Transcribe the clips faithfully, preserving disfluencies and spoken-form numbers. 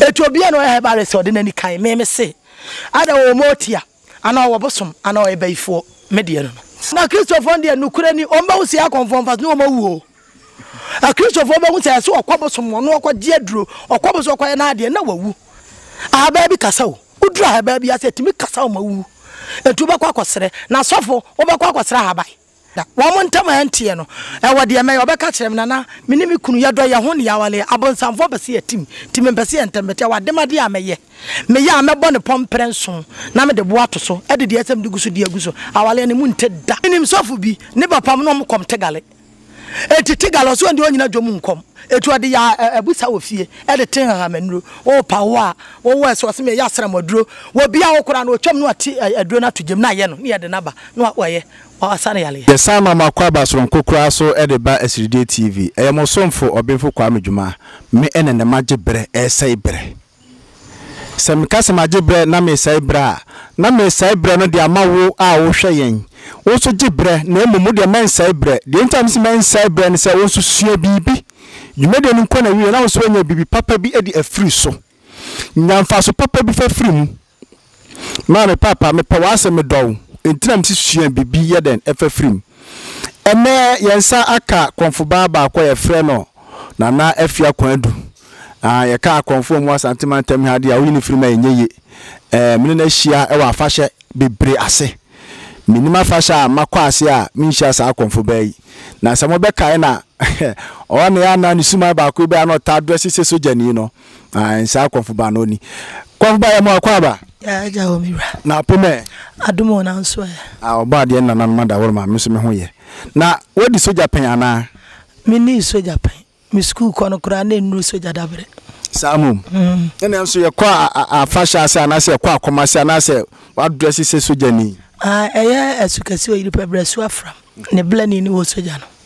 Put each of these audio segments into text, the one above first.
etu obi no Herbal so de nani kan me me se ada wo motia ana wo Abosom ana wo ebaifo me de no na Christopher de nukure ni omba wo sia konfom fast no mawu a Christopher ba wo sia so Abosom no okwaje aduro Abosom okwaye na ade na wawu a ba bi kasa wo udura ba bi ase timi kasa wo mawu etu ba kwa kwasere na sofo wo ba kwa kwasere habai wa mo ntama antie no e wo de me obeka kire me na mini mi kunu yedo ye ho ne yawale abonsamfo bese yatim timi bese entembete wa de made ameye me ya amebo ne pomprenso na me de bo ato so e de de asem de guso de aguso awale ne mu nteda nim sofo bi ne bapam no mo kom tegale e titigalo so ndi onyina dwom nkom etu ade ya abusa wo fie e de ten ha manuro o pa wo a wo wo so se me ya sra moduro wo bia wo kora na otwam no ati aduro na tojem na ye no ne ye de naba no wo ye asane yale ye sama makwa basron kokura so e de ba asiride T V e mo somfo obefo kwa medwuma me ene ne magye bre e sai bre sem ka sem magye bre na me sai bra na me sai bre no de amawo a wo hwe yen wo so gye bre na emumu de men sai bre de ntam se men sai bre ne se wo so sua bibi Jumede ni nkona wiye na wo nya bibi papa bi edi afiri so nyamfa so papa bi fa firi mu ma me papa me pa wase me do entinam si sua bibi ye den efa firi mu eme yensa aka konfo baba akwa ye frɛ no na na afia kwadu ah ye ka konfo mu asantimantem hade a wini firi ma enye eh mene na hia e wa afahye bebre ase minima fasha makwa ase a minhia sa konfo bayi na samo be kai na o na ya na nisuma ba ko be na ta do sise sojani no ah nsa konfo ba no ni konfo ba ya mo akwa ba ya ja o mira na pome adumo na nso e ah oba de na na mada wor ma meso me ho ye na wodi soja pen ana mi ni soja pen mi school kono kura na nuru soja dabre samum mm ene nso ye kwa afasha ase ana se kwa akomase ana se wa do sise sojani ah eye asukasi o yiri pebre su afram ne blani ni wo soja no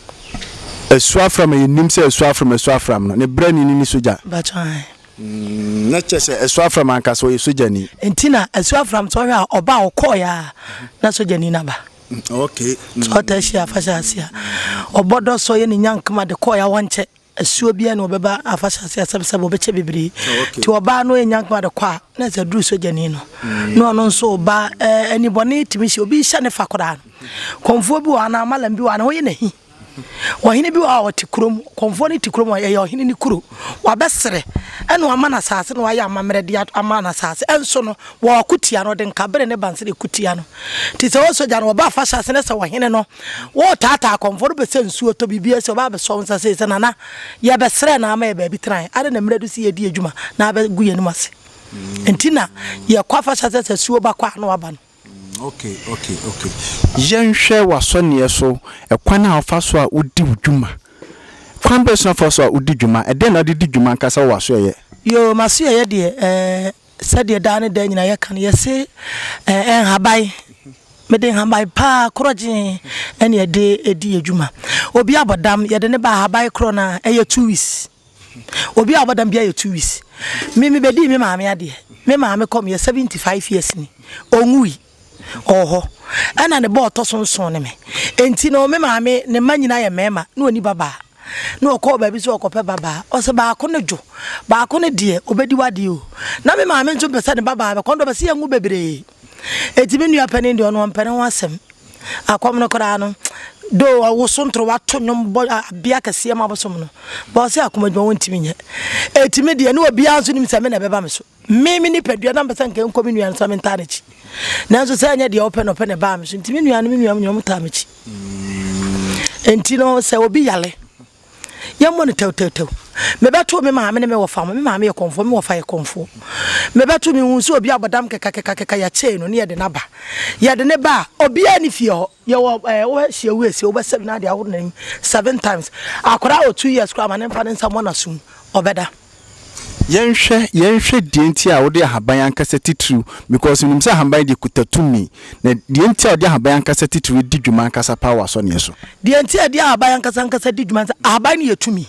esua from a nim say esua from esua from no ne brain ni soja bachan mm na chese esua from anka so soja ni entina esua from so hwa oba okoya na soja ni naba okay so ta shi afasha asia obodo so ye ni nyankama de koya wonche esuo bia na obeba afasha asia sabsabo beche bibiri ti oba no ye nyankama de kwa na se dru soja ni no no no so oba anybody timishi obi hya ne fakora konfo bi wa na amalam bi wa na ho ye nahi wahine bi wa wati krom konfo ni tikrom wa ye ohine ni kuro wa besere ene wa mana sase no wa ya amamre dia amana sase enso no wa kutia no de nkabere ne bansere kutia no ti se wo soja no wa ba fa sase ne se wahine no wo tata konfo be se nsuo to bibia se ba be so nsa se se nana ya besere na ama ye ba bi tran ade na mredu si ye di adwuma na ba guye ni mase entina ye kwa fa sase se suo ba kwa no wa ba no okay okay okay yenhwe wasone so ekwana afa so a odi dwuma kwan be so afa so a odi dwuma e den na odi dwuma nkasa waso ye yo maso ye de eh sade da ne da nyina ye kan ye se eh habai me de habai pa kroje ene ye de edi adwuma obi abodam ye de ne ba habai kro na eye two weeks obi abodam bia ye two weeks me me bedi me maame ade me maame kom ye seventy-five years ni onwui oho ana ne bo to sonson ne me enti no me maame ne manyina ye mema na oni baba na okọ ba bi so okope baba o se ba ko ne jo ba ko ne die obedi wade o na me maame nso pese ne baba ba kondo be se yangu bebre enti me nua pane ndi ono mpane ho asem akom no kora no do wo sontro wato nyom bia kase ma Abosom no ba se akoma dwo wontimi nye enti me die na obi anso nim se me na beba me so me me ni padua na mbesa nke nkomi nua nso me ntanechi nanso se anya de open open e ba me so enti me nua no me nua nyom tamechi enti no se obi yale yamo ne tew tew tew me beto me maame ne me wo fam me maame ye konfo me wo fa ye konfo me beto me hunso obi abodam keka keka keka ya che no ne ye de naba ye de ne ba obi ani fie ho ye wo wo hie wo esi wo be seven na de awo na seven times akora o two years kwa mane mfa ne nsamo na sum obeda yenhwe yenhwe dienti a wo de haban ankasa titru because nim say haban de kutatumi na dienti a wo de haban ankasa titru di dwuma ankasa power so ne so dienti a de haban ankasa ankasa di dwuma haban ne yetumi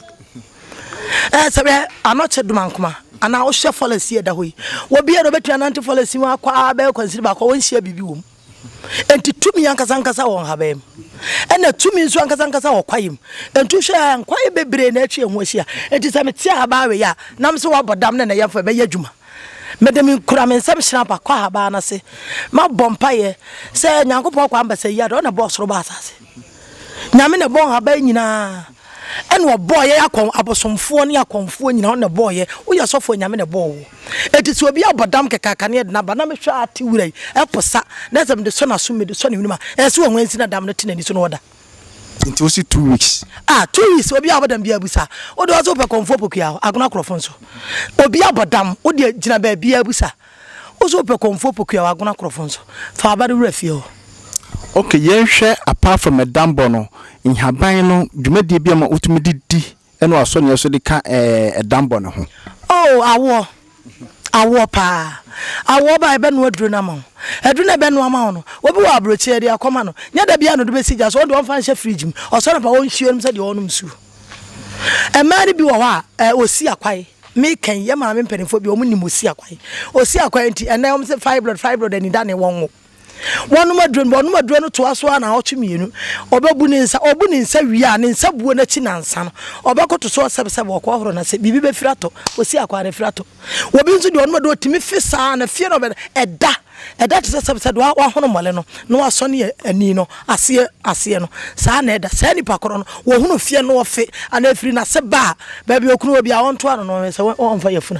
eh sabe anoche duma nkoma ana wo hye policy da hoyi wo bia do betua nanti policy wa kwa ba consider ba kwa won hye bibi wom enti tumi ankasa ankasa won haban ena tumi nso ankasa ankasa okwayem entu hwe ankwaye bebre na atwe ho ahia enti se mete aba we ya nam se wabodam na na yemfa be yadwuma medem kura men sam hira pa kwa aba na se ma bompaye se nyankopon kwa amba se ya do na bo soro ba asase nyame ne bon aba nyina ene wo boy yakon abosomfo ne yakonfo nyina na boy wo ya sofo nyame ne bo wo eti se obi abodam kekaka ne na ba na me hwa ati wurai eposa na sem de so na so me de so ne hunuma e se wo nwansi na dam ne tinani so no oda nti osi two weeks ah two weeks obi abodam bia busa o de ozo pe konfo pokua agona krofo nso obi abodam o de gina ba bia busa ozo pe konfo pokua agona krofo nso fa abade wura o. Okay, yenhwe apart from a dambo no inhaban no dwumadi bia ma utumi didi eno aso ne so de ka eh dambo no ho. Oh awo awo pa awo ba ebe no aduru na ma aduru na be no ama no obi wa abrochi de akoma no nya da bia no de besija so de onfa nhye fridge mu oso na pa won hie no se de onum su e mari bi wo ha osi akwai me kan ye ma me mpenifo bi omu ni mosi akwai osi akwai nti ene om se fibroid fibroid ani da ne won wonu madron wonu madron no to aso na otwemienu obabu ni nsa obu ni nsa wi ne nsa buo na chi na nsa no obakoto so sebsebe okwo na se bibi be firato osi akwa ne firato obi nso de wonu mado otimi fisa na fie no be eda eda te sebsebe wa wa hono mole no no aso ne ani no ase ase no sa na eda sa ni pakoro no wo hono fie no ofe ana afiri na se ba ba bi okunu obi a wonto ano no se wonfa yafuna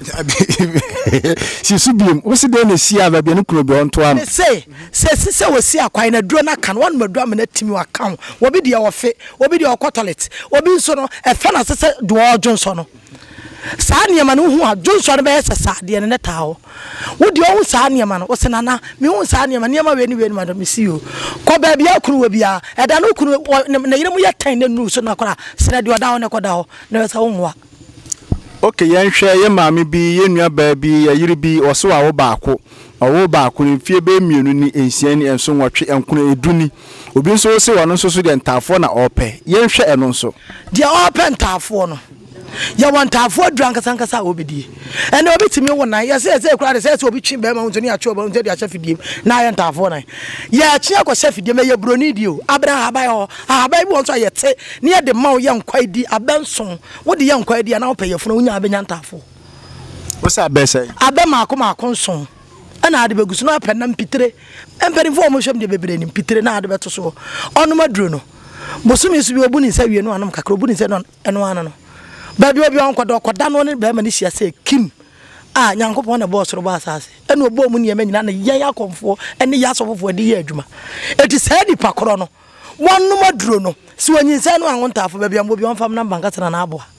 si subim wo se de na si aba bia no kuro be onto am se se se wo si akwan na duro na kan won madu am na timi wa kan wo bi de wo fe wo bi de wo toilet wo bi nso no e fa na se se do ojo nso no sa niam na hu ajo nso no be se sa de ne ta wo wo de wo sa niam na wo se nana me hu sa niam niam we ni we ni madam si o ko ba bia kunu wo bia e da no kunu na yire mu ye tan na nu so na kora se na de oda wo ne koda ho na se wo nwa. Okay, yenhwe ye maami bi ye nua ba bi ye yiri bi oso wa wo baako owo baako ni fie be mienu ni ensia ni enso nwotwe enkono eduni obi nso se wono nso so de ntafo na ope yenhwe eno nso de ope ntafo no ye won ntafo dranka sankasa obedi ene obi timi wo nan ye se se kura de se se obi twi be ma unzo ni acho ba unzo de acha fidiem na ye ntafo nan ye achi akwa fidiem ye broni di o abra abai ho abai bi won so ye te ne ye de ma wo ye nkwai di abenson wo de ye nkwai di na wo pe ye funu nya abenya ntafo wo sa abese abe maako maako nson ana ade begusu na apɛ na mpitre emperi fo mo hwem de bebre ni mpitre na ade beto so ɔno maduro no bosumi su bi obu ni nsa wie no anam kakra obu ni nsa no eno ana no ba bi obi on kodo koda no ne ba ma ni hia se kim a nyankopon na boss ro ba asase ene obo mu ne nyina na ye yakonfo ene ya sofofo de ye adwuma eti sa di pakoro no wonu maduro no si wanyi nsa no anwontafo ba bi am obi on fam na banka tena na aboa.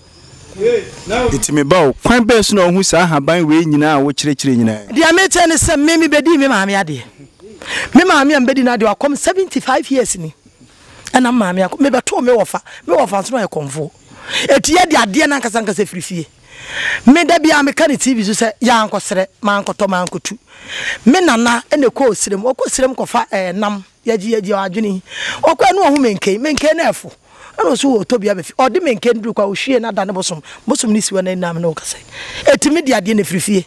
Iti me bawo kwan be so na ohu sa haban we nyina wo kirekire nyina dia me tene se me me bedi me maame ade me maame am bedi na de akom seventy-five years ni ana maame akom me beto me wofa me wofa so na ekonfo eti ye de ade na nkasa nkasa firifie me da bia me kan T V so se ya ankosere ma ankoto ma ankotu me nana ene ko osirem okosirem kofa eh nam yaji yaji adwini okwa no ho menken menken na efo ano so otobia be fi odi menken duru kwa ohwie na da ne bosom bosom ni siwa na nam na okasa etimi de ade na firifie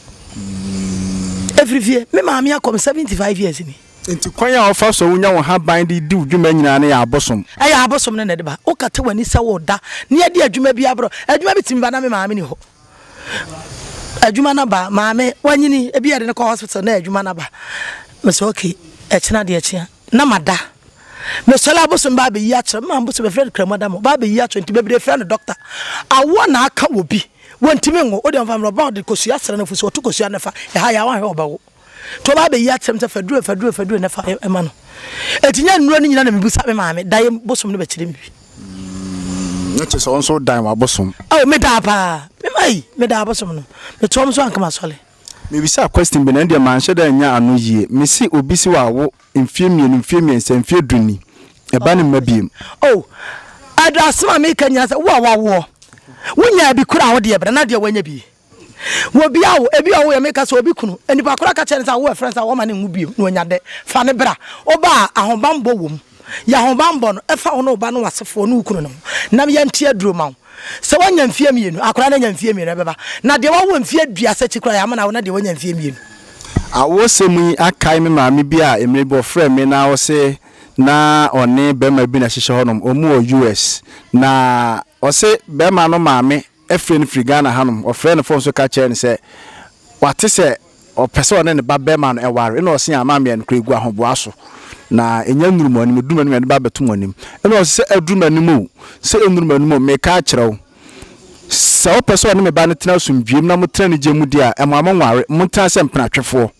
efirifie me maame akom seventy-five years ni enti kwan ya ofa so wonya wo haban de di udwuma nyina na ya abosom ay abosom ne ne de ba okate wani se wo da ne ade adwuma bi abro adwuma bitimi ba na me maame ni ho adwuma na ba maame wanyini ebi ade ne ko hospital na adwuma na ba me so okay e chena de e chia na mada me so la abosom ba be yi a kire ma abosom be friend kramada mo ba be yi a twenty be be friend doctor awo na aka wo bi wontimi ngo odi on family about kosu asere na fuso otu kosu anefa e ha ya wan he obawo to ba be ya tem se faduru faduru faduru nefa e ma no etinya nnuro ni nyina na mebusa me maame dai bosom no be kire mi bi na che so onso dan wa bosom oh me da pa me mai me da bosom no me to so anka masole me bisa question be na dia man hye da nya ano yie me si obi si wa wo mfie mienu mfie miense mfie duni e ba ne mabiem oh adrasma me kanya se wo wa wo wonya bi kura wo de ebra na de wanya bi wo bia wo ebi wo ya meka so obi kunu enipa kura ka chene sa wo friends a wo ma ne ngu bi no nya de fa ne bra oba ahobambo wom ya ahobambo no efa wo no oba no wasefo no kunu no na me yantia duro ma se wanya mfie mienu akura na nya mfie mienu beba na de wo mfie duasa chi kura ya ma na wo na de wanya mfie mienu awo semu akai me maame bi a emre bo frɛ me na wo se na one bema bi na hihye honom omu o U S na ose bema no maame efre ni frigana hanom ofre ne fon so ka che ne se wate se opese one ne ba bema no eware na ose amaame en kregu ahoboa so na enya nnurumu anim duma ne ba betum anim na ose se aduma anim se ennurumu anim me ka kyerɛw se opese one me ba ne tena sumdwiem na motra ne gemu dia emama nware motra se mpena twefo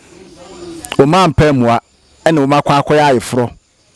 o ma mpa mua ene o ma kwa akoya ayefro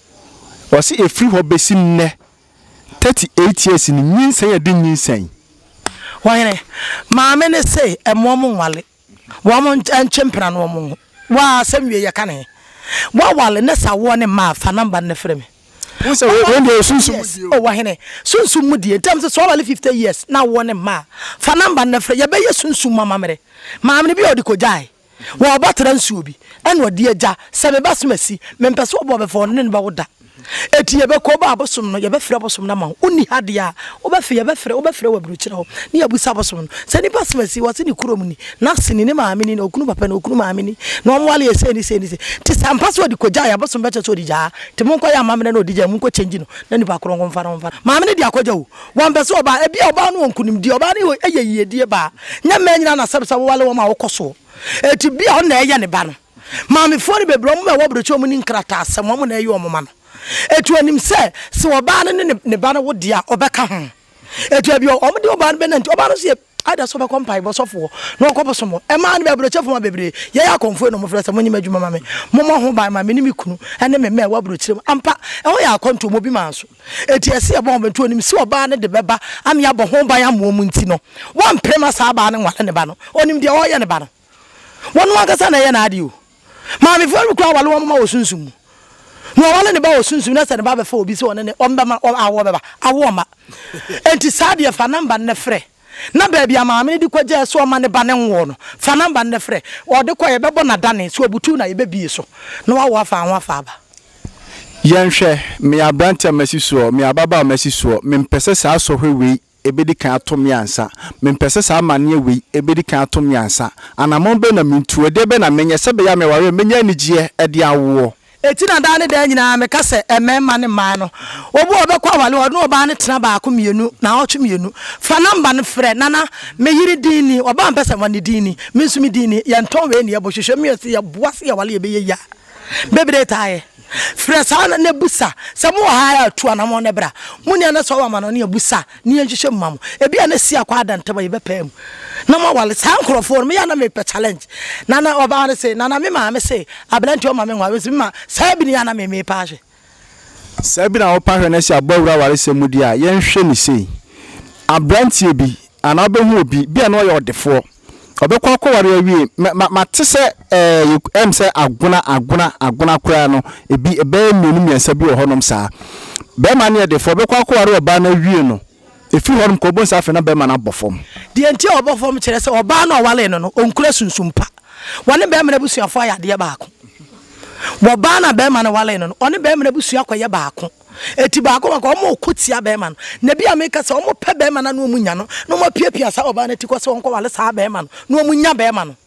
wasi efiri ho besi nne thirty-eight years ni nyinsan ya di nyinsan wayene maame ne say emom nwale wo mo nchempra no mo wa samwie ye kane wa wale ne sa wo ne ma fa number ne freme wo se wo ndi sunsun mudie o wahene sunsun mudie tam se so wale fifty years na wo ne ma fa number ne freme ye be ye sunsun mama mere maame ne bi odi ko jai wo batra nsuo bi ene odi agya se be basmasi me mpese obo be fo ne ne ba woda eti ye be ko ba Abosom no ye be frɛ Abosom na ma uni hade a wo be fe ye be frɛ wo be frɛ wa bruchira ho ne ya busa Abosom no se ni basmasi wo se ni kurom ni na sini ne maame ni okunu papa na okunu maame ni na o mwale ye se ni se ni se ti sampa so di ko ja ya Abosom be cheso di ja ti mon ko ya maame na odi ja mon ko change no na ni ba koro ngon fa ngon fa maame ne di akoja wo won be so oba e bia oba no onkunim di oba ne eye yiyedie ba nya ma nyina na sabsa wo wale wo ma wo koso eti bia o na eye ne ba no maame fo ni bebro mo wo brucho mo ni nkrata asem mo na eye o mo ma no etu anim se se oba ne ne ba no wo dia obeka ho etu abi o mo de oba no be na nti oba no se ada so be kompai bo sofo no okobosomo e ma ne be bro chefo ma bebre ye ya konfo no mo frɛ se mo nyima dwuma ma me mo mo ho ba ma me ni mi kunu ene me me wa bro chire ampa e ho ya konto mo bi ma so eti ese e bo mo betu anim se oba ne de beba am ya bo ho ba ya mo mu nti no wan prema sa ba ne nwale ne ba no onim de o ye ne ba no wonu akasa na ye na ade o ma me fo ku awale wo ma wo sunsun no wale ne ba wo sunsun na se ne ba be fa obi se one ne omba ma awo beba awo ma enti sade fa number ne frɛ na ba bia maame ne di kwaje so ma ne ba ne nwo no fa number ne frɛ o de kwa ye bebo na dane so obutu na ye be bi so no wa wo afa anwa fa ba yenhwe me abrante amasi so me ababa amasi so me mpese sa so hwewe ebedi kan atom yansa me mpese sa amane we ebedi kan atom yansa anamon be na mintu de be na menye se be ya me ware menya anigye e de awo eti na da ne da nyina me ka se emema ne ma no obu obekwa wale no oba ne tena ba ko mienu na otwe mienu fa number ne frɛ nana me yiri dini oba mpese wani dini me nsumi dini ye nton we ne ye bohwehwe me se ye boase ye wale ye be ye ya bebre tae frɛ sa ne busa se mo ha ya tu anamo ne bra mo ne na so wa ma no ne busa ne ye hwehwe mam ebi na si akwa adantaba ye be pam na mo wale sa nkrofo me ya na me pe challenge nana oba ne se nana me ma me se ablanti o ma me nwa we se ma sa bi ne ya na me me pa hwe sa bi na o pa hwe na si abawura wale se mudi a ye nhwe ni sei ablanti bi ana obehu obi bi na o ye odefo obekwa ko ware awie ma tese eh em se aguna aguna aguna kura no ebi ebe mienu miensa bi ohonom saa be ma ne de fo obekwa ko ware oba na awie no efi honom ko bon sa fe na be ma na bofom de enti obofom kire se oba na owale no no onkura sunsumpa wone be ma na busuafo ya de baako wo ba na be ma na wale no no one be ma na busua kwaye baako eti baako ma ko mo kutia be ma no na bia me ka se o mo pe be ma na no mu nya no no mo piapia sa oba na ti ko se won ko wale sa be ma no no mu nya be ma no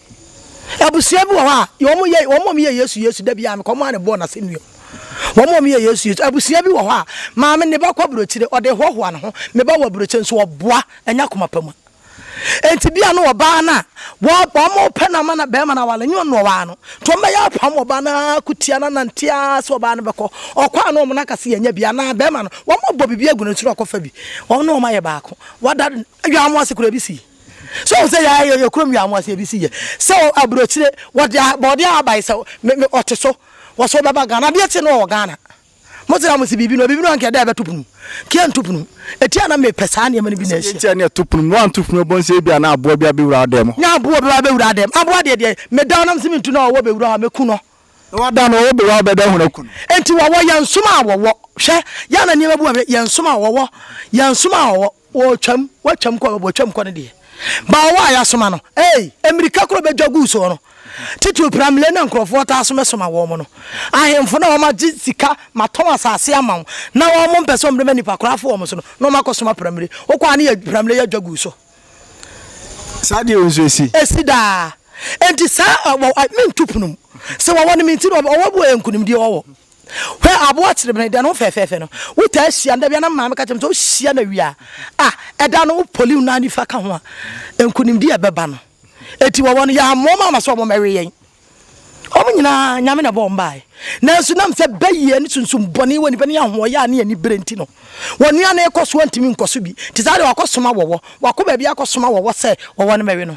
abusua bi wo ha yo mo ye wo mo me ye Yesu Yesu da bia me ko mo na bo na se nuo wo mo me ye Yesu Yesu abusua bi wo ha ma me ne ba kwa brochire o de hohoa no ho me ba wa brochire nso oboa anya koma pama enti bia no oba na wo mo pe na ma na be ma na wale nyo no wa no to me ya pam oba na kutia na nantia so oba na beko okwa no mo na kase anya bia na be ma no wo mo bo bibia gu no tiro akofa bi wo no ma ye baako wada adwa mo asekura bi si so say ya ye krom ya mo ase bi si ye so abrochire wada body abai so me oteso wo so baba Ghana bia ti no Ghana mo tira mo si bibi no bibi no anke da be tupunu kian tupunu eti ana me pesa ne ma ne bi na esi eti ana tupunu wan tupunu bon se bia na abo bia be wura dem nya abo bia be wura dem abo de de me down nam si mintu na wo be wura me ku no wa da no wo be wa be da hu na ku enti wo wo yansuma wo wo hwe ya na ne ma bu yansuma wo wo yansuma wo wo twam wo twam ko wo twam ko ne de ba wa ya soma no eh America kro be dwagu so no titu pramle na nkrofo ta so mesoma wo mo no ahemfo na wo ma sika maton asase ama na wo mo mpese ombre mani pakrafo wo mo so no no makosoma pramle wo kwa na ya pramle ya dwagu so sadi onzo esi esi da enti sa me ntupunu se wo woni minti wo wo bu enkunim die wo Where aboa chire de no fefefe no wo ta hia nda bia na maame ka chem so hia na wi a ah eda no poli una ni fa ka ho a enkunim di ebeba no eti wo won ya mo mama so mo mewe yen omo nyina nyame na bo mbae na nso nam se baye ni sunsum boni woni bani ahwo ya na ni brenti no woni ana ekoso antimi nkoso bi ti sa de wakosoma wowo wako ba bia akosoma wowo se wowo no mewe no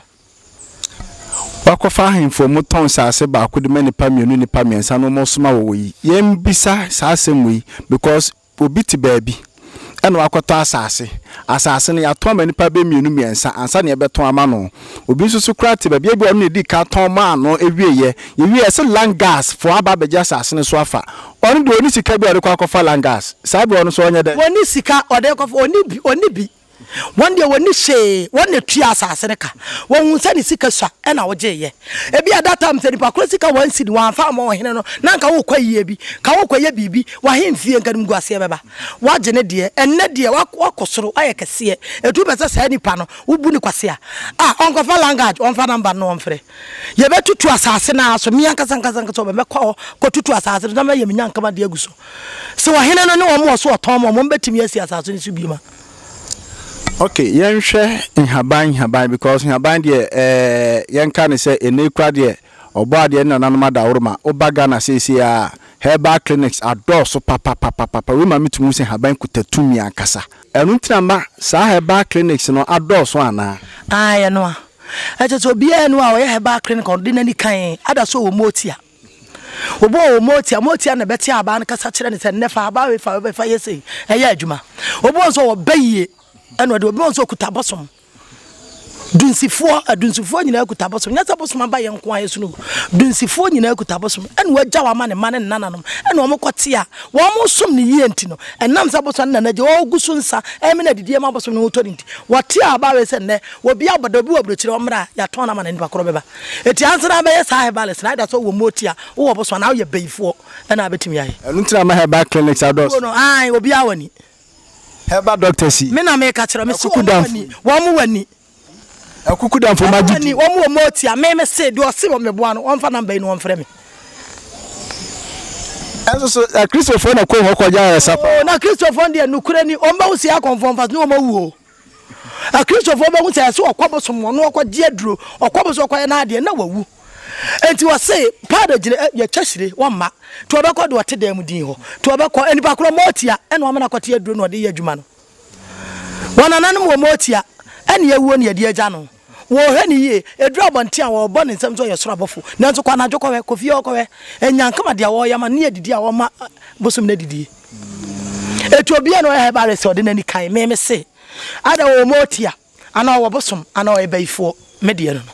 wakofa ahemfo mu ton saase ba ko de manipa mienu nipa miensa no mo soma wowo yi yem bisa saase mu yi because obi ti baabi eno wakoto asase asase ne yato manipa be mienu miensa ansa ne beton ama no obi susu krati baabi ebi ono edi ka ton ma no ewieye yewie se land gas for aba beja asase ne so afa ono de oni sika bi ode kwa kofa land gas sabe ono so onye de oni sika ode kofa oni bi oni bi one day when she one tua asase ne ka won hunsa ni sika swa e na wo geye e bia that time se ni pa sika one seed one farm wo hene no na nka wo kwaye bi ka wo kwaye bibi wa hemfie nka nim guase beba wa gene de enne de wa kosoro aye kese etu be se sa ni pa no wo bu ni kwase a ah onko fa language on fa number no on frɛ ye betutu asase na so mi anka sanka sanka so be mekɔ ko tutu asase na ma ye mi nyanka ma de aguso se wa hene no ne wo mo so oton mo mo betimi asi asase ni so bi ma. Okay, yenhwe nhaban nhaban because nhaban de eh yenka ne se enekura de obo de na nanoma da worma obaga na sesi a Herbal clinics adorso papa papa papa we ma metumu se nhaban kutatumi akasa enu ntinama sa Herbal clinics no adorso ana ah no a eche so bia enu a we Herbal clinic on de nani kan ada so wo motia obo wo motia motia na beti aba na kasa kire ne se nefa aba we fa we fa yesi eye adwuma obo so wo baye eno de obi onso kuta Abosom dunsifo adunsifo nyina kuta Abosom nyasa Abosom aba yen ko ayesu no dunsifo nyina kuta Abosom eno wagya wa ma ne ma ne nananom eno omo kote a wo mo som ne yie nti no enam sa Abosom na naje wo gusu nsa e me na didie ma Abosom no to nti wote aba we se ne obi abodo bi obrochire omra ya ton na ma ne bakoro beba eti ansana ba yes Herbal na da so wo motia wo Abosom na wo ye beifo ena abetimi yaye enu ntina ma Herbal clinics adorso no ai obi awani Herbal doctors me na me ka kire me so wani wo mo wani akukuda mfo magidi ni wo mo motia me me se do se wo me boa no wonfa number ni wonfrɛ me enso so Christopher na ko ho kwaja ya sapa na Christopher ndi nukure ni omba wo se akonfom fast ni wo mawuo a Christopher ba hu se se okwabosom no okwaje aduro okwabosom okwaye na ade na wawu enti wo se pada gine ya kyahire wo ma to obekọ de wote dam din ho to obekọ enipa kro motia ene wo me na kwate aduro no de ya adwuma no wona nanom wo motia ene yewuo ne yede agya no wo hwani ye edura bonte a wo bo ne nsem so ye soro abofo nanso kwa na dwokọ we kofie okọ we enyankama de wo ya ma ne yedidi a wo ma Abosom na didi etu obi eno Herbal se ode nani kan me me se ada wo motia ana wo Abosom ana wo ebaifo me de no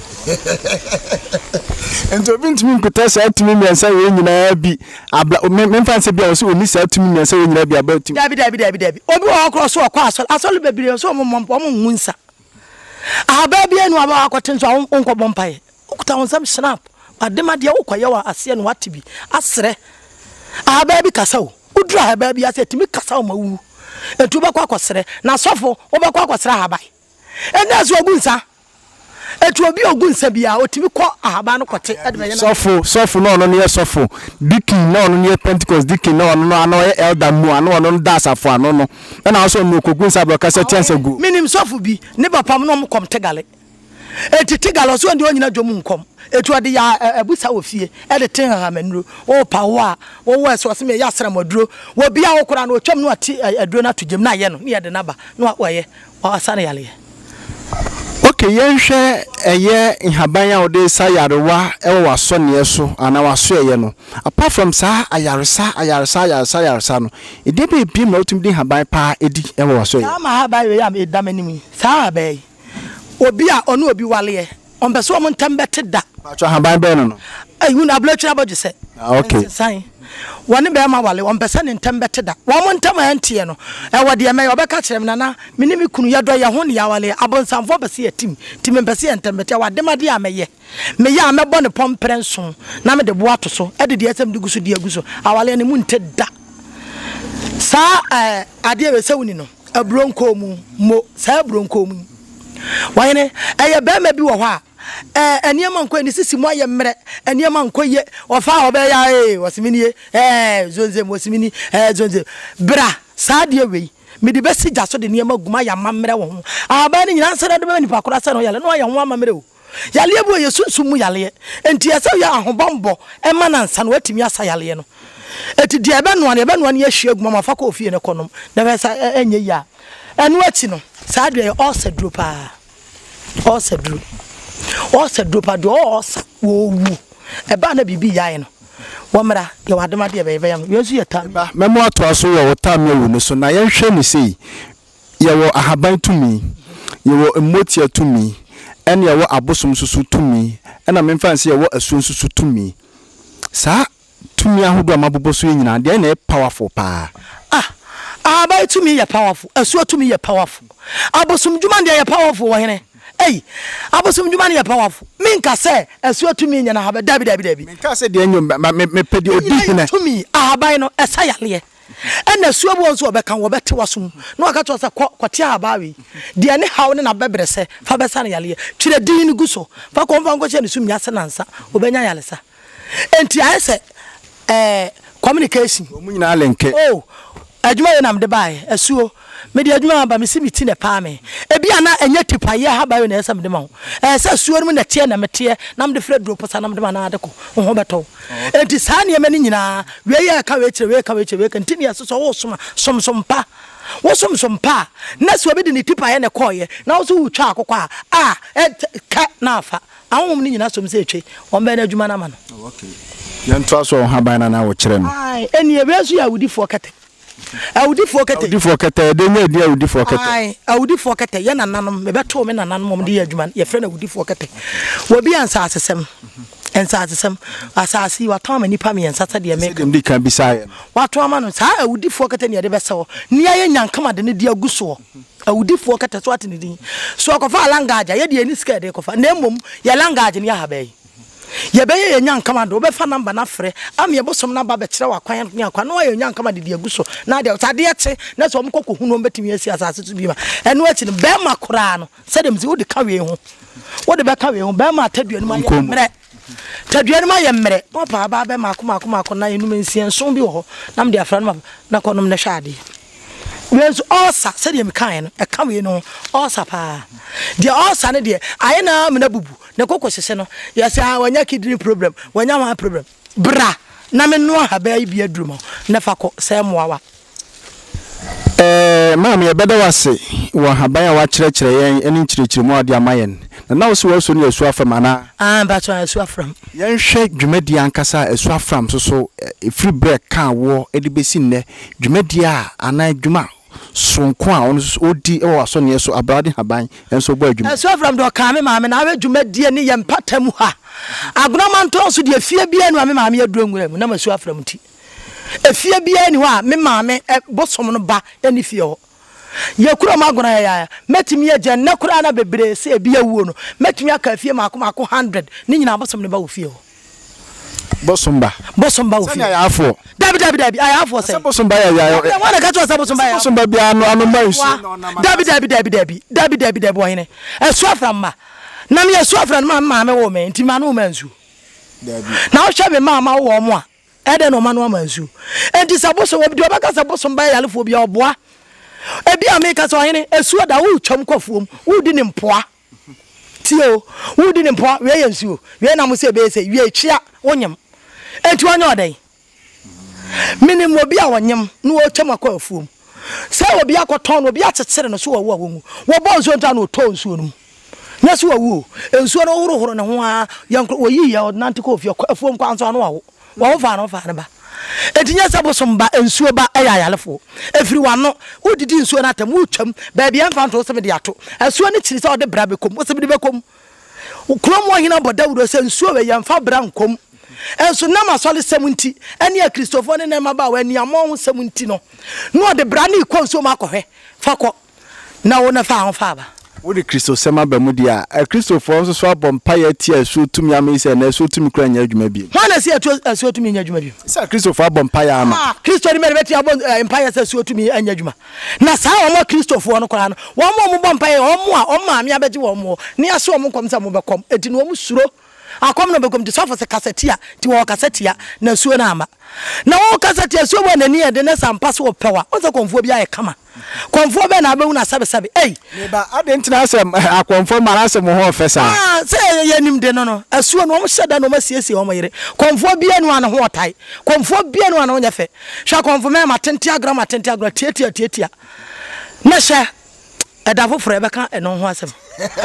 ento bintimi nkuta sa atumi miensa we nyina bi abla memfa nse bia wo so oni sa atumi miensa we nyina bi abati dabi dabi dabi dabi obi wo akro so akwa asol asol bebire so mo mo mo ngunsa aba bia enu aba akote nso onko bompae okuta wonsam snap adema de wo kwaye wa ase no wate bi asre aba bi kasa wo udura aba bi ase timi kasa wo mawu etu ba kwa akosre na sofo wo ba kwa akosre aba ena so ogunsa etu obi ogunsa bia otimi kọ ahaba no kote sofo sofo no no ne sofo dikin no no ne Pentecost dikin no no ano elder mu ano no dasafo ano no na also no kogunsa bro kasa chance gu minim sofo bi ne bapam no kom tegale eti tegale so ndi onyina dwom nkom etu ade ya abusa ofie e de ten ha manuro o pawo a wo wo so se me ya sra maduro wo bia wo kora no twam no ati aduro na togem na ye no ne ye de naba no wo ye wa sare yale. Okay, yenhwe eye nhaban ya ode sa yarewa ewo waso ne so ana waso eye no apart from sa ayaresa ayaresa ayaresa ayaresa no ede be bi ma otum di nhaban pa edi ewo waso eye sa ma haban we ya me damanim sa abai obi a ono obi wale on be so mo ntambete da pacho nhaban be no no ayu na abletwa aboje se okay sai woni be ma wale on pese ne ntambete da wo mo ntama antie no e wode me obeka kirem na na mini mi kunu yado ya ho ne ya wale abonsamfo pese yatim tim pese ntambete wade made ya meye me ya mebo ne pomprenso na me de bo ato so e de de asem de gusu de aguso awale ne mu nte da sa eh ade we se woni no abronko mu mo sa abronko mu wayene eye be ma bi wo ho a eh eniema nko ni sisi mo ye mre eniema nko ye ofa obeya eh wasimini eh zonze wasimini eh zonze bra saade we me de besi jaso de niema guma ya mamre wo ho aba ni nyina sere de be nipa kora sere no yale no ya ho amamre o yale bu ye sunsumu yale enti asa ya ahobombo e ma na nsa no watimi asa yale no eti de ebe no ebe no ya hwie guma mafa ko ofie ne konom na be sa enye ya enu ati no saade ye all sedro pa all sedro all sedro pa do all wo wu eba na bibi yae no wamra ye wadema de be be yam yesu ye ta memo ato aso ye wo tam ye wu ne so na ye hwe ni sei ye wo ahaban tumi ye wo emotia tumi ene ye wo abosom susu tumi ena memfa nse ye wo asuo susu tumi sa tumi ahodo amabobo so nyina de na e powerful pa ah ahaban tumi ye powerful asuo tumi ye powerful abosom djuma de ye powerful wo hene Hey, Abosom Jumani ya powerful. Minka say, asuo tumi nya na haba dabi dabi dabi. Minka say de enyo me pedi odi hene. Tumi ahaba no esayale. Ena asuo bo nso obeka wo bete wasum. Na aka to say kwati ahaba wi. De ne hawo ne na bebre se fa besa na yale. Twire din ni guso. Fa konfa nko che ne sum yase nansa. Obenya yale sa. Enti aye say eh communication. Omu nyina alenke. Oh, adwuma ye nam de bae asuo. Medi adwuma ba me simiti ne pa me e bia na enye tipa ye ha ba yo na esam de ma ho eh sa suo mu na tie na metie nam de fred drop sa nam de ma na de ko ho beto enti sa ne mani nyina we ye ka we kire we ka we kire we kan tini aso so wo soma som som pa wo som som pa na so be de ne tipa ye ne ko ye na wo so wu twa akokwa a ka na afa awom ni nyina som se etwe o mbe na adwuma na ma no okay ye nto so ha ba na na wo kire no ai eni e be so ya wudi fo kete Audi for kete. Audi for kete. De nye di Audi for kete. Ai, Audi for kete. Ye nananom me beto me nananom mom di adwuma. Ye frɛ na Audi for kete. Wo bi ansa asesem. Ensa asesem. Asasi wa to ma nipa me ensa sa de me. Dem di kan bisa ye. Wa to ma no sa Audi for kete ne de be se wo. Ni aye nyankama de ne di aguso. Audi for kete so ate ne din. So akofa langaja ye de ani ska de kofa. Na emom ye langaja ne ya ha bai. Ye be ye nyankama do be fa number na frɛ am ye bosom na ba be kire wa kwan ne akwa no ye nyankama de de aguso na de tade eche na so mkoko hu no betimi asi asase to bi ma eno echi no be ma kora no se dem si wo de ka we hu wo de be ka we hu be ma taduanu ma ye mre taduanu ma ye mre mo pa ba be ma akoma akoma akona enu mensia nso bi wo na me de afra no na konom na hwade Where's Osa said him kind a come you know Osa pa the Osa ne de aye na me na bubu na kokko sese no yes ah wanya kidney problem wanya ma problem bra na me no ha ba bi adrumo na fa ko sai moawa eh ma me beda wase wo ha ba ya wa kire kire yen eni kire kire mo ade amayen na na wo so so ne asu afam ana ah ba to asu afam yen hwe dwumadi ankasa asu afam so so free break kan wo edi besi nne dwumadi a ana dwuma sonko a on odi e wa so ne so abrade haban enso bo adwuma asu afam do ka me ma me na we dwumadi ni ye mpatam ha agromanto so de fie bia ni ma me aduro ngura mu na asu afam ti efie bia ni ho a me ma me bosom no ba eni fie ho ye kura ma gona ya metimi ye je na kura na bebre se bia wuo no metimi aka fie ma akoma ko one hundred ni nyina bosom no ba wo fie ho Bosomba Bosomba wo fie ya afo dabi dabi dabi ay afo se Bosomba ya ya wana ka to se Bosomba ya Bosomba bia no anu mansu dabi dabi dabi dabi dabi dabi dabi wo hene esu afram ma na me esu afram ma ma me wo me nti ma no mansu dabi na wo hwe me ma ma wo mo a ede no ma no mansu enti sa bosom obi do baka sa Bosomba ya alefo bia oboa ebi ameka so hene esu da wo twam kwafuom wo di ne mpoa tio wo di ne mpoa we ye nsuo we na mo se be se we twia wonyem enti wonye odai minim obi a wonyem no wo twam kwafuom se obi akoton no obi atetere no so wo wo wo wo bo nsuo nta no to nsuo no nya so wo nsuo no horo horo ne ho a yankro wo yi ya nante ko ofie kwafuom kwa nso no wo wo fa no fa ne ba etinya Sabosomba ensuo ba eya yalefo efiri wano udidi nsuo na atam utwam ba bia mfa nto se me de ato esuo ne kiri se ode bra bekom wo se me de bekom krom wo hina boda wuro se nsuo we yamfa bra nkom enso na masole semunti ene ya Christopher ne ma ba wani amon semunti no no ode bra na iko nsuo ma akohwe fakọ na wo na fa ho fa ba Wo de Kristo sema ba mu dia e Kristo fo nso so abompa ya ti asu tumi ame se na asu tumi kura nya adwuma bi ho na se asu tumi nya adwuma bi se Kristo fo abompa ya ama ah Kristo ni me beti abom empire se asu tumi anya adwuma na sa wo mo Kristo fo no kora no wo mo mo bompa ya wo mo a wo ma me abeji wo mo ni aso wo mo kom se mo bekom eti no mo suro akom no bekom ti so for se kasetia ti wo kasetia na asu na ama na wo kasetia asu bo na ni e de na sampa so pewa o se konfo bi aye kama konfo be na abewu na sabe sabe ei me ba ade ntina asem akonfo mara asem ho ofesa ah se ye nim de no no asu no mo hyeda no masiesie wo mo yire konfo bi anu ana ho otai konfo bi anu ana ho nyefe hwa konfo me ma tente agra ma tente agra tietia tietia na hye edafo fure be ka eno ho asem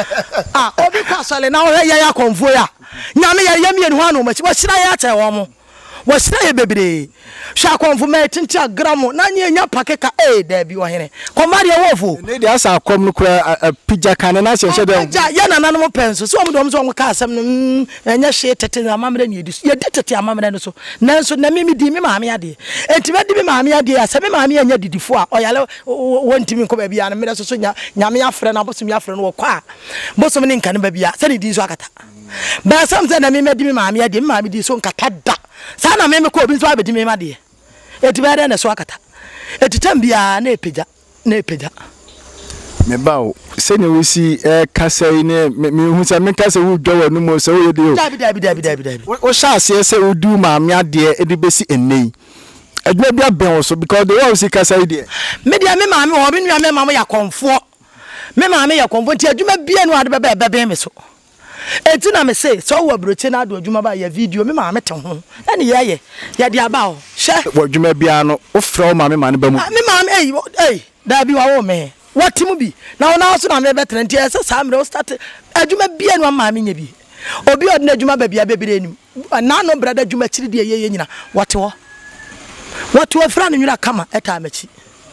ah obi kwa sole na wo ye ya konfo ya nyame ye ye mienu ho anu machi wo hyira ya ache wo mo wo hyira ye bebre hwa konfo me tente agra mo na nye nya pakeka eh da bi wo hene komari wofo ne dia asa akom no kura pija kan na hye hye dem ja ye na nanom penso so mo dom so mo ka asem no enya hye tete na amamre ne yedi ye tete amamre no so nanso na mimi di mi maame ade enti me di mi maame ade asem mi maame anya didifo a oyale wontimi nko ba bia na me so so nya nyame afre na bosom afre no kwa bosom ne nka ne ba bia se ne di so akata ba sam se na mimi di mi maame ade mi maame di so nkata da sa na mimi ko obi so abedi mi ade eti ba na so akata eti tambia na epeja na epeja me bawo se ne we si eh kasai ne me hu se me kasai wu dwo wanu mo se wo ye de o dabi dabi dabi dabi dabi wo sha ase se wo du ma me ade e de besi enei adwa bia ben so because the one si kasai de me dia me maame wo be nua me maame ya konfo me maame ya konfo nti adwuma bia no ade bebe bebe me so eti na me say so wo broche na ado adwuma ba ya video me maame te ho ene ye ye ya dia ba o hye wo adwuma bia no wo fra wo maame maane ba mu me maame ei ei dabi wa wo me watimu bi na ona so na me betre nti ese sa mre start adwuma bia no maame nya bi obi odna adwuma ba bia bebere enim na no brada adwuma chiri de ye ye nyina wate wo wate wo fra no nwira kama eta machi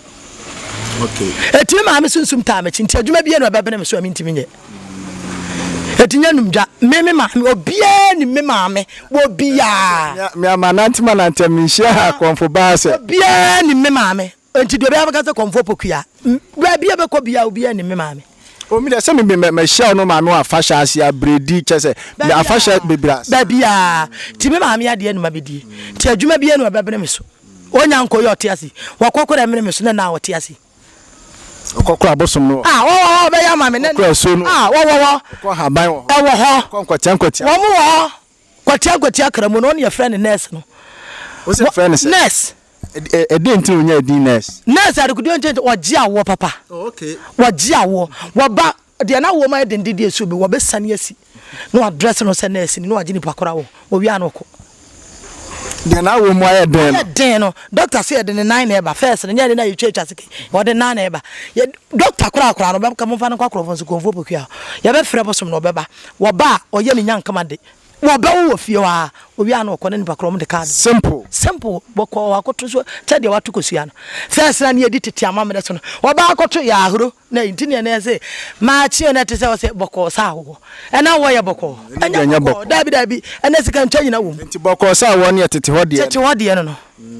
okay eti maame sunsum ta machi nti adwuma bia no bebere me so ami ntimi nye etinya numja me me maame obia ni me maame wo bia me amananti mananti mi hia konfo ba se obia ni me maame enti do bia baka se konfo pokua bia bia be ko bia obia ni me maame o mi de se me me hia no maame wa fasha ase abredi chese me afasha bebras ba bia ti me maame ade anu mabedi ti adwuma bia no bebere me so onya nko yo te ase wakokora me me so na na wote ase okokora Abosom no ah wo wo be ya maame ne ah wo wo wo ko haban wo e wo ho konkotia nkotia wo mu wo kwatia kwatia kramu no ne friend nurse no o se friend nurse e de nti onya di nurse nurse adikudio nti oji awo papa oh okay oji awo wo ba de na wo ma de ndidi esu be wo be sane asi no address no se nurse ni no agini pakora wo wo wi anoko de na wo mo aye den no den no doctor say de nine eba first no nya de na you church asike wo de nine eba doctor kora kora no be ka mo fa no kwa kora fon so konfo pokua ya be frɛ Abosom no beba wo ba oye ni nyanka made wo be wo fie wa wo wi anoko ne pakora mo de card simple simple boko wakoto so te de watu kosua no first na ne edit ti amamede so no wo ba akoto ya ahuro na intini na say ma chi na te say wo say boko sa wo e na wo ye boko enya boko dabi dabi ena sika ntwa nyina wo nti boko sa wo ne tete ho de tete ho de no no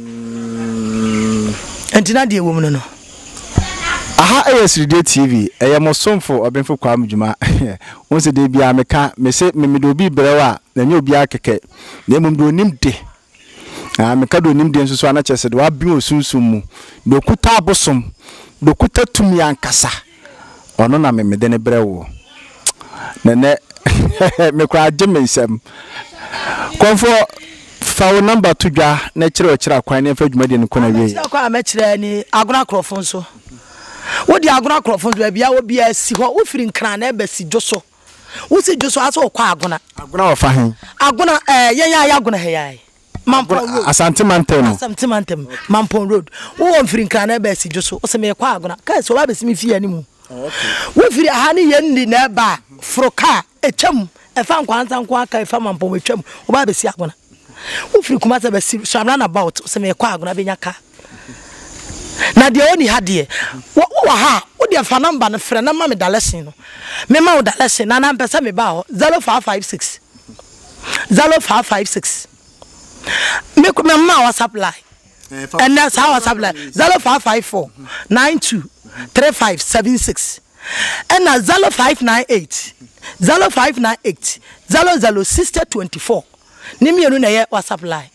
entina de wo mu no no aha ayesride T V eye mo somfo obenfo kwa amdwuma won se de bia meka me se me do bi brewa na nya obi akeke na emum do nim de ah meka do nim de nso so ana chese de wa bi osunsum mu do kuta Abosom do kuta tumi ankasa ono na me me de ne brewo na ne me kwa gemensem konfo fawo number to dwa na kire o kire akwan na fa dwuma de ne kona wie akwa amekire ni agona krofo nso wo di agona krofo nso bia wo bia si ho wo firi nkran na eba si joso wo si joso aso kwa agona agona wo fa hen agona eh yen ya agona he yai Mampon Road Asante Mantem Asante Mantem Mampon Road wo mfiri nkran na eba si joso wo se me kwa agona kai so ba be si me fie ani mu okay wo firi aha ni yen ni na eba froka etwam efa nkwanza nkwa aka efa Mampon etwam wo ba be si agona wo firi kuma se be si so am about wo se me kwa agona be nyaka na de oni ha de wo wo ha wo de fa number no frɛ na ma me dalesen no me ma wo dalesen na na mpesa me ba ho zero five five six zero five five six me ko me ma WhatsApp line and that's how WhatsApp line zero five five four nine two three five seven six ɛna zero five nine eight zero five nine eight zero zero sixty twenty-four ne mienu na ɛyɛ WhatsApp line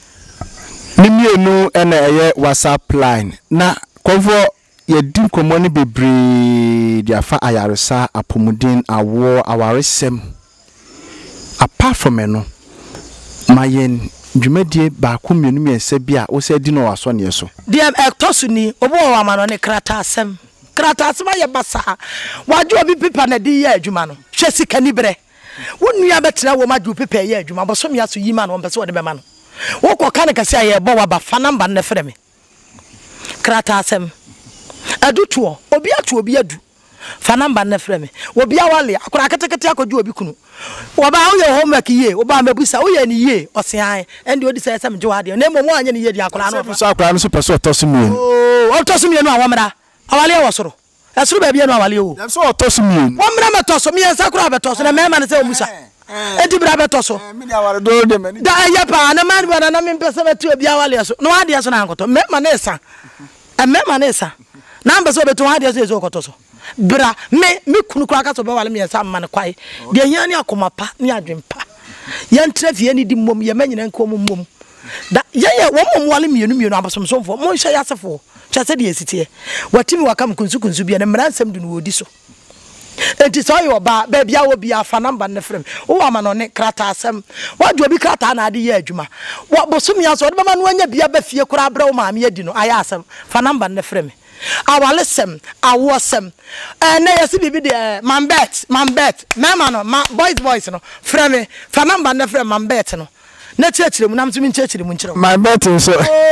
ne mienu ɛna ɛyɛ WhatsApp line na konfo yɛdi nkɔmmɔ ne bebree de afa ayaresa apomuden awo awaresem apart from eno mayen dwumadie ba ko mienu miensa bi a wo se di no waso ne so de ektosu ni obo wa ma no ne krata asem krata asem aye basa wajo obi pipa na di ye adwuma no hwe sika ni bre wonu ya betra wo ma ju pipa ye adwuma boso me aso yima no mpese wo de be ma no wo ko kan kase aye bo wa ba fa number ne frɛ me krata asem adutuo obi atu obi adu fa number ne frɛ me obi awale akora ketekete akoju obi kunu oba wo ye homework ye oba mabusa wo ye ni ye osian ende odi say sem jiwa de na mo mo anya ni ye di akora no so akora no so person otosumien oh otosumien no awomra awale wo soro esuru ba bia no awale o dem so otosumien womra metosumien sakura betoso na mema ne say omusa edi bra betoso me dia awale do de mani da ye pa na man bana na me pese betu obi awale so no ade so na ankoto mema na esa e mema na esa na mbe so betu ade so ezo kotoso bra me me kunu kwa kaso be wale me esa man kwai de yan ni akoma pa ni adwempa yan trafie ni di mom ye manyina nko mom mom da ye ye wo mom wale mienu mienu abosomsomfo mo hye yasefo chase de esitie watimi wakam kunsu kunsu bia na mransam du no wodi so enti so yo ba ba bia wo bia fa number ne frem wo ama no ne krata asem wadwo bi krata na ade ye adwuma wo bosomi aso de ba ma no anya bia ba fie kura bra wo ma me adi no aya asem fa number ne frem awalesem awosem eh na yesi bibi de mambet mambet mema no ma boys boys no frame fa number na frame mambet no na chechire mu nam so mi chechire mu nchire mambet so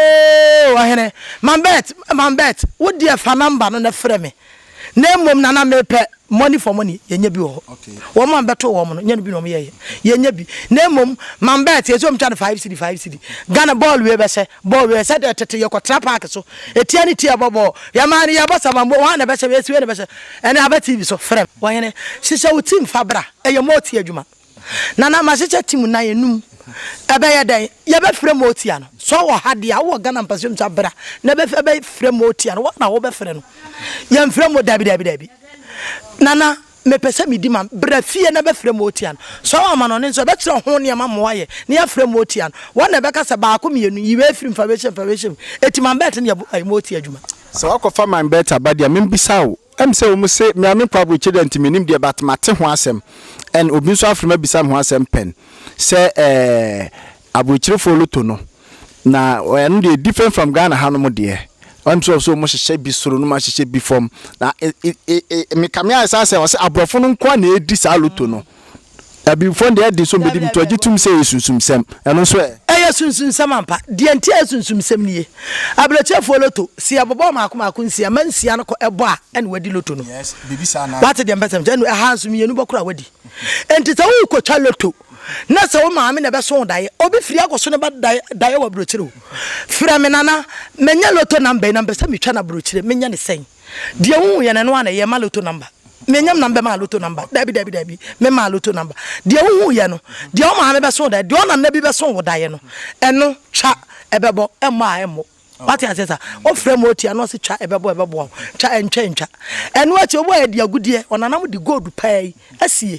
oh ahene mambet mambet wo de fa number no na frame na mom na na mepe money for money yenya bi wo okay wo man beto wo mo no nya bi no mo ye yenya bi na mom mambet yeso m twa five cd five cd Ghana ball we be se ball we se de tete ye ko trap park so etia ni tia bobo ya man ya bossa mambo wa na be se we se we na be se ene aba tv so frem wo yene sise wo team fabra eye mo tie adwuma na na ma sise team na yenum ebe ye den ye be frem mo tia no so wo ha dia wo Ghana mpasum tabra na be be frem mo tia no wo na wo be frem no ye frem mo dabi dabi dabi nana me pese mi di ma bra fie na be frem otian so ama no ne so be tire ho ne ma mo aye ne ya frem otian wo na be ka se ba ko mienu yiwe frem information information etima bet ne ya mo oti adwuma so akofa man bet abadia me mbisa wo em se wo mo se me amen probably chident me nim de bat mate ho asem en obi so afrema bisa ho asem pen se eh abochirefo loto no na en dey different from Ghana hanom de I'm so so much she be soro no ma she be form na me kamia say say was abrofo no kwa na edi sa loto no abi fon de edi so be dim to agitum say sunsum sem eno so e eh sunsum sem ampa de anti sunsum sem nie abrachefo loto si abobo ma akoma akunsia mansia no ko ebo a ene wadi loto no yes bibi sa na what de mbesem janu hansum yenu bokura wadi enti sa wo ko cha loto na se wo maame na be so dae obi firi akoso ne ba dae dae wa brochire fira me nana menya loto number number se metwa na brochire menya ne sen de hu ye ne no ana ye ma loto number menyam number ma loto number dabi dabi dabi me ma loto number de hu ye no de o maame be so dae de o na na bi be so wo dae no eno twa ebebo ema emo what you say sir o frame oti ano se twa ebebo ebebo twa entwa entwa eno ati obo ye de agudie onanam de gold pai asie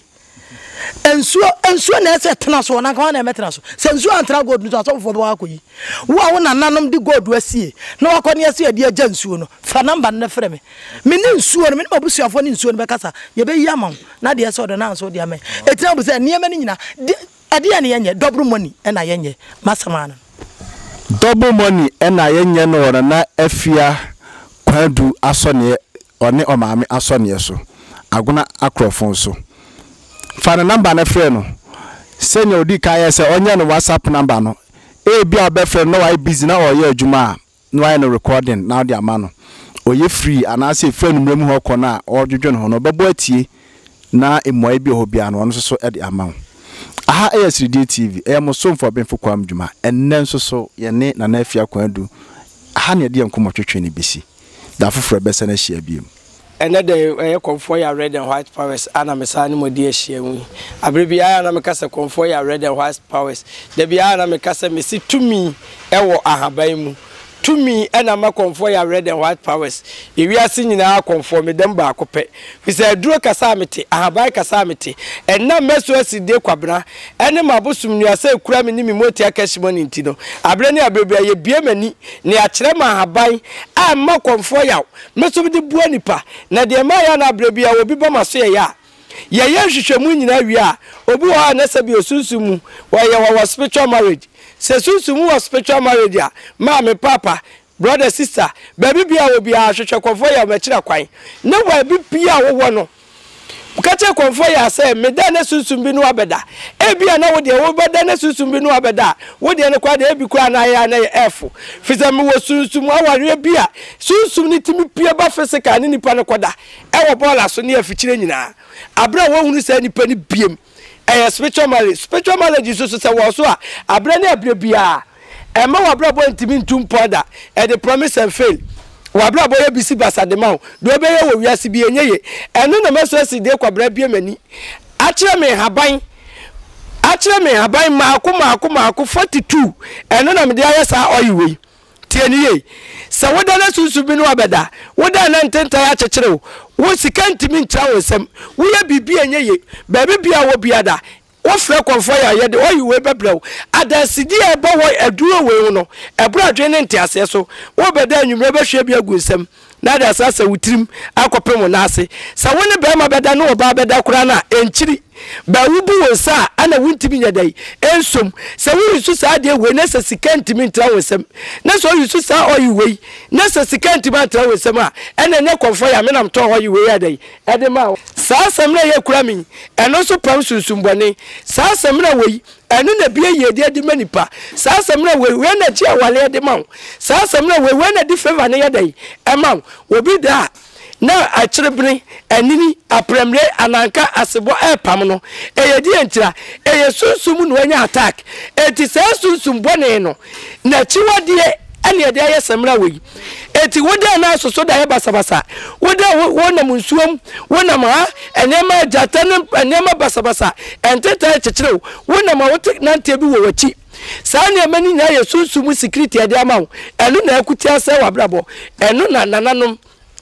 ensuo ensuo na ese tena so na kan na metena so se ensuo antra gold no so fo bo akoyi wo a wo nananom di gold asie na wakoni asie de agya ensuo no fa number na frɛ me me ne ensuo no me mabusuafo ne ensuo no be kasa ye be yama na de so de na so de ame etina bu se niema ni nyina ade ya ne yenye double money na yenye masamana double money na yenye no wona na afia kwadu asone one omame asone so aguna akrofon so Fana number na frɛ no senior odi kai say onye no WhatsApp number no e bia be frɛ no why busy na oye adwuma no why no recording now the amano oye free and I say frɛ no mremu ho kona odwodwo no no bebo atie na emoy bi ho bia no no so e the amount aha A S R D T V e mo so for benfo kwam dwuma enne so so ye ne na na afia kwadu aha ne de enkomo twetwe ne besi da foforo bese na hia biem ene de eh comfort ya red and white powers ana mesane modi ahia wu abrebi ya na mekasa comfort ya red and white powers de bia na mekasa mesi tumi ewo ahaban mu to me and I'm a conform ya red and white powers. If we are singing our conform them back up. We say draw casamity, I have by casamity, and now mess with the quabra, and then my bosom you are say cramming me motia cash money in Tino. I bring a baby a beamani, near Chrema have by, I'm more conform out. Most of the buonipa, na the Mayana baby will be by my say ya. Ye ye hwehwemu nyina wia obi wa na sabi osunsumu wa ye wa spiritual marriage se sunsumu wa spiritual marriage a ma me papa brother sister baby bia wo bia hwehwe kwofo ya machira kwan na wa bi bia wo wo no ukache kwofo ya se me da na sunsum bi no abeda e bia na wo de wo beda na sunsum bi no abeda wo de ne kwa de e bi kwa na ya na efu fiza me wo sunsum aware bia sunsum ni timi pia ba physical ni nipa ne koda e wo bola so ne afikyire nyina abra wo hunu se nipa ni biem eh spiritual marriage spiritual marriage so so se wo so a abra na abra bia e ma wo abra bo ntimi ntum poda e the promise and fail wo abra bo ye bisi basa de ma do be ye wo wiase bi enyeye eno na meso asi de kwabra bia mani a kire me haban a kire me haban maako maako maako forty-two eno na me de ayesa oyiwe tieniye se woda na sunsu bi no abeda woda na ntenta ya chekere wo sikantimi ntra wosem wo ya bibi enyeye ba bibia wo biada wo frɛ konfo ya ye de oyiwe bebrew adasidi e bo wo aduro we no ebra adwe ne ntiase so wo beda anwumre be hwe bi agunsem na da sasa wutirim akopem na ase sa woni be ma beda no ba beda kura na enchiri ba wubu wo sa ana wuntimi nyadai ensom sa wo yusu sa de we na sa sikantimi ntra wosem na so yusu sa oyiwe na sa sikantimi ntra wosem a ena ne konfo ya menam to oyiwe ya dai ede ma sa samna ye kura mi eno so pam sunsumbone sa samna we enu na bia ye de de manipa sa samna we we na ji awale de ma sa samna we we na di favor ne ya dai e ma obi da na achirebene anini apremre ananka asebo e pam no eye di entira eye sunsum no anya attack eti sa sunsum bone no na chiwade ene de aye samra we eti woda na soso da ye basabasa woda wona munsuom wona ma enema jatane enema basabasa enteta chechire wona ma wote nante bi wo wachi saa ne mani na ye sunsum security ade amawo enu na akuti ase wabrabo enu na nananom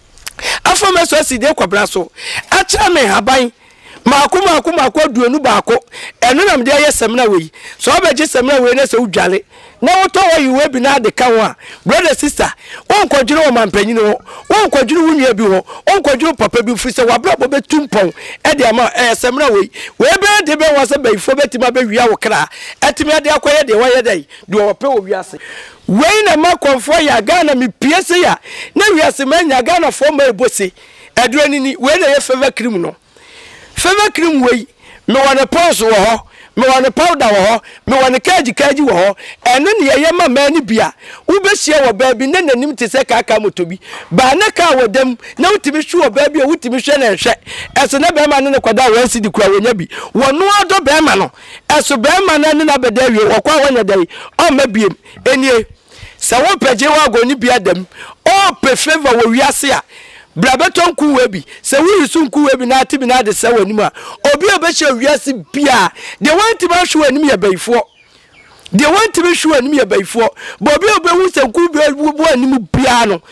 afọ so si de kwabra so a kira me haban maako maako maako duonu baako eno na me de yesemna we so obeje semna we na se udwale na woto wo yiwe bi na de kan wa brother sister won kwadwire wo mampanyini ho won kwadwire wo nua bi ho won kwadwire papa bi firi se wabrabo betumpon e de ama e semna we we be de be wase bayfo betima be wia wo kra etimi ade akoye de wo ye dai de wo pe wo wiase we na ma konfo ya Ghana mi piese ya na wiase manya Ghana fo ma ebose eduro ni we na ye favor cream no favor cream we me wane pause wo ho me wane powder wo ho me wane kaji kaji wo ho eno ne ye ma ma ni bia wo be hie wo ba bi na nanim te se kaka motobi ba na ka wo dem na wutimi hwe wo ba bi wutimi hwe na hwe eso na be ma ne kwada wan sidi kura wonya bi wono ado be ma no eso be ma na ne na beda wie wo kwa wonya dai o ma biem enie se wo peje wa goni bia dem o pe favor wo wiase a brabeton ku webi se wi sun ku webi na atibi na de se wani ma obi obehye wiase bia de wanti ba hwe wani ya baifo de wanti ba hwe wani ya baifo bo obi obehu se ku bi wani mu bia no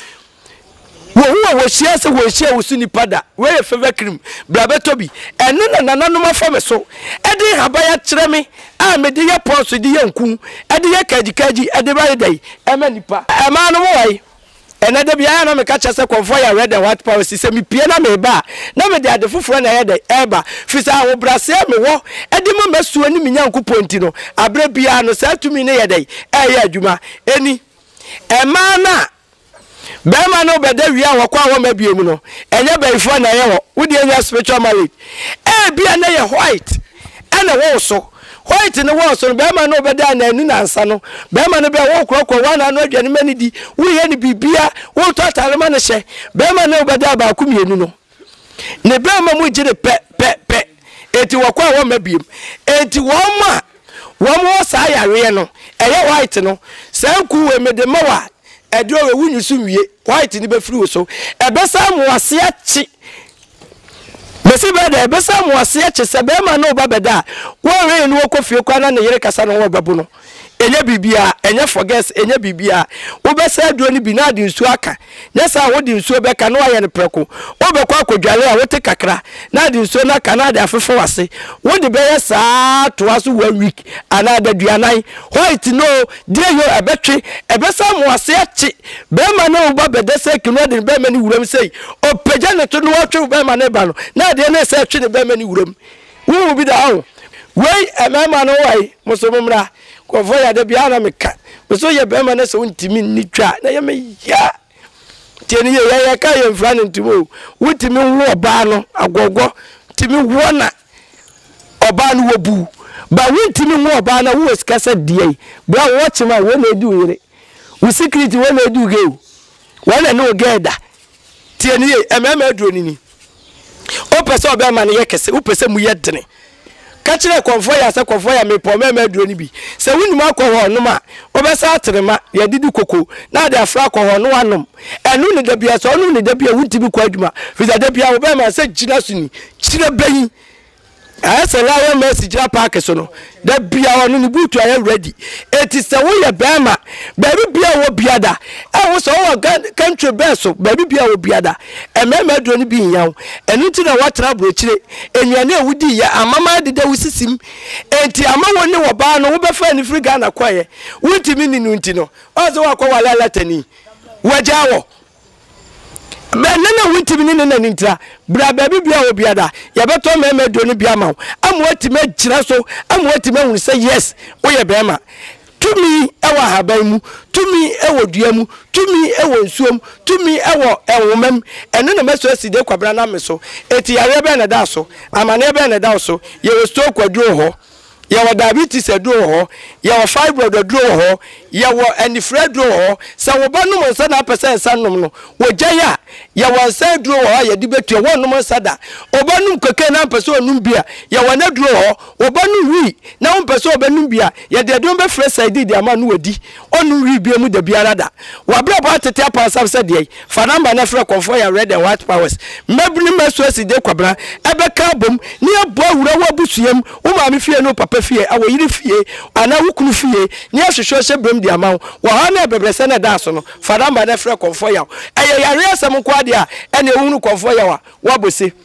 wo wo wo hye se wo hye wo suni pada we favor cream brabeto bi eno na nananom afame so ede habaya kire me a me de ye ponso de ye nku ede ye kaji kaji ede ba dai ema nipa ema no wai ena de bia na me ka chese konfo ya red and white power se mi pie na me ba na me de ade fufuro na ye de eba fisa wo brase me wo ede mo masuo ni mi nyanku ponti no abre bia no sa tumi ne ye de e ye adwuma eni ema na be ma no be de wia wo kwa wo ma biem no enye baifo na ye wo wo de enya spiritual marriage e bia na ye white ena wo so white ne wo so be ma no be da na anu na nsa no be ma no be wo krokro wa na no adwane mani di wo ye ne bibia wo to atare ma ne hye be ma no be da ba kumienu no ne be ma mu gire pe pe pe eti wo kwa wo ma biem eti wo ma wo mo sa yare no eye white no san ku we me de ma wa edo we wunyusu wie white ni be firi wo so e be sa mo ase achi Besi beda besa mo ase ache se be ma no ba beda wo re ni wo kofie kwa na ne yere kasa no wo babu no enye bibia enye forget enye bibia wo be say aduro ni bi na de nsu aka nyesa wo de nsu be ka no aye ne preko wo be kwa akodwale a wo te kakra na de nsu na ka na de afefo wase wo de be yesa to aso one week ana da duanan white no de yo ebetwe ebesa mo ase achi be ma na wo ba be de say kino de be ma ni wuram sei o peja ne to no wo be ma ne ba no na de na say atwe ne be ma ni wuram wo bi da ho wei emema no wai musomumra kwofo ya de bia na meka so ye be ma na so ntimi ni twa na ye me ya tieni ye ya ka ye mfra ne ntimo wutimi wo oba no agogo timi wo na oba no wobu ba wutimi wo oba na wo skasa die bra wo chima wo na edu yire wo secret wo na edu ge wo na no geda tieni ye emema aduro ni ni o pese oba ma ne ye kese o pese mu ye dene kachire konfo ya se konfo ya mepo mema aduro ni bi se wunum akọ ho no ma obesa atrema ya didi koko na de afra akọ ho no anom enu ne da bia so enu ne da bia wuntibi kwa adwuma fiza da bia oba ma se gina suni chire bayin asa la ya mesi jira park so no da bia ho no ni butu aye ready eti se wo ye bema baby bia wo biada e wo so wo country beso baby bia wo biada e mema aduro ni bi nyawo enu ti na watra bro chire enuane e wudi ya amama de da wisisim enti amawo ne wo ba no wo be fa ni free Ghana kwaye wuntimi ni nunti no ozo wa kwa wala latani wajawo me nana wintimi ni nana nintra bra baby bia wo biada ya beto mema aduro ni bia ma amwati me gira so amwati me hu say yes wo ye bema tumi ewa haban mu tumi ewo dua mu tumi ewo nsuom tumi ewo ewomam eno na meso aside kwabra na meso eti yare be na da so amane be na da so ye wo sto kwaduro ho ye wo diabetes aduro ho ye wo fibroid aduro ho ye wo anifra aduro ho se wo ba no nsa na pese nsa nom no wo jaya ye wo nsa aduro ho ye di betu wo nom nsa da obanum keke na pese onum bia ye wo na aduro ho wo ba no wi na wo pese obanum bia ye de don be fresh side di ama no wadi onu wi bia mu da biara da wa bra ba tete apa sam se de fa number na fra confo ya red and white powers mebni meso aside kwabra ebe ka bom ni abo awura wa busuam wo ma me fie no papa fie awo yiri fie ana wukunu fie ni ahwehwe hye brem di ama wo ha na bebrese na da so no fa number na fra confo ya eye yare asem kwa de a ene ehunu confo ya wa wa bose